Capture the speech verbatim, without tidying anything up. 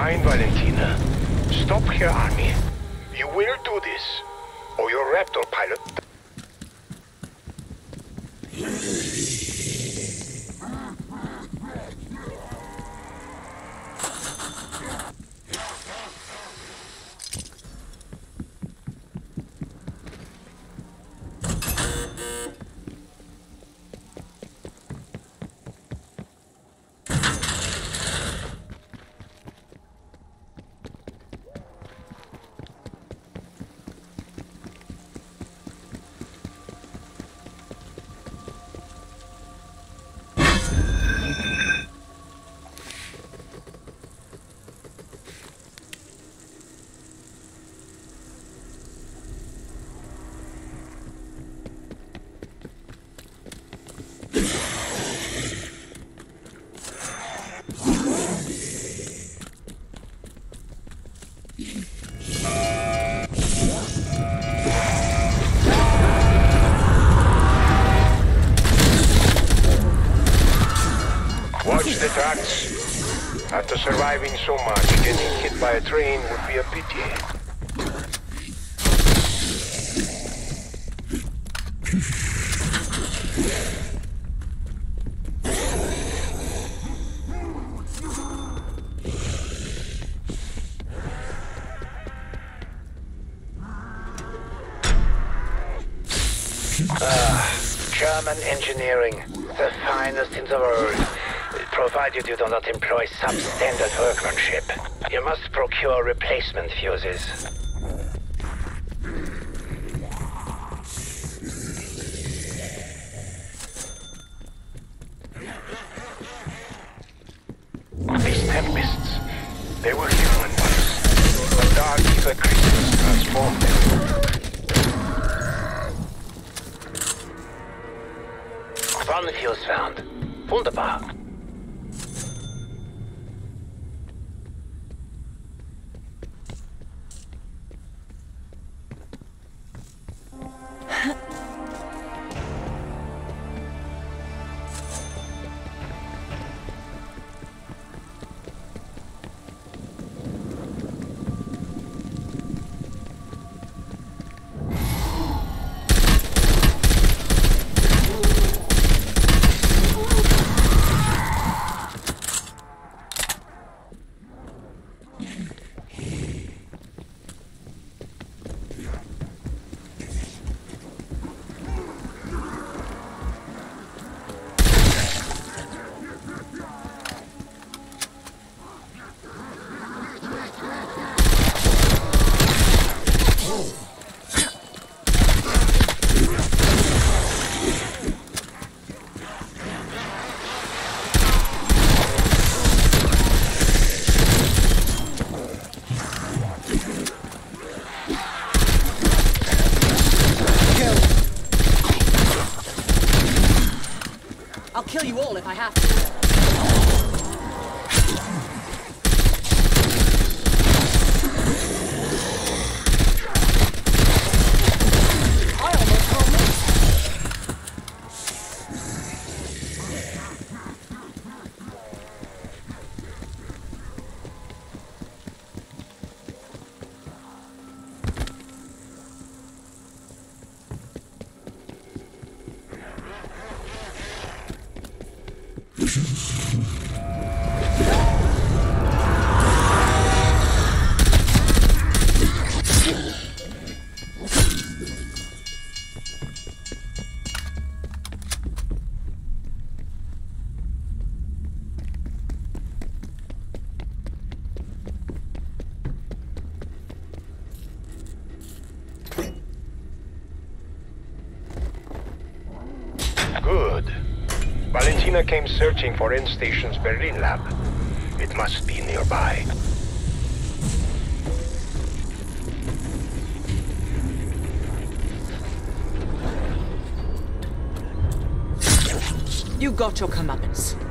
Fine, Valentina. Stop your army. You will do this, or your Raptor pilot... Watch the tracks. After surviving so much, getting hit by a train would be a pity. Ah, German engineering, the finest in the world. Provided you do not employ substandard workmanship. You must procure replacement fuses. These tempests, they were human ones. But dark evil creatures transformed them. One fuse found. Wunderbar. I'll kill you all if I have to. Good. Valentina came searching for Endstation's Berlin lab. It must be nearby. You got your comeuppance.